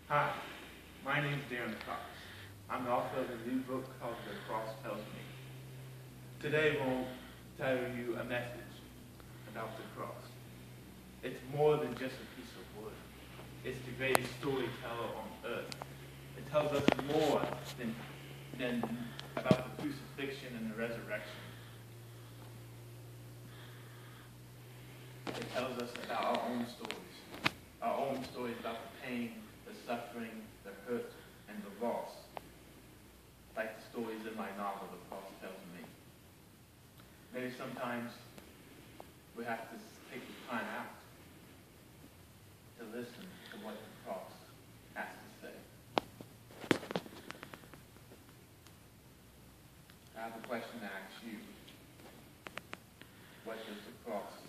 Hi, my name's Darren Cox. I'm the author of a new book called The Cross Tells Me. Today we'll tell you a message about the cross. It's more than just a piece of wood. It's the greatest storyteller on earth. It tells us more than about the crucifixion and the resurrection. It tells us about our own stories about the pain, the suffering, the hurt, and the loss, like the stories in my novel, The Cross Tells Me. Maybe sometimes we have to take the time out to listen to what the cross has to say. I have a question to ask you. What does the cross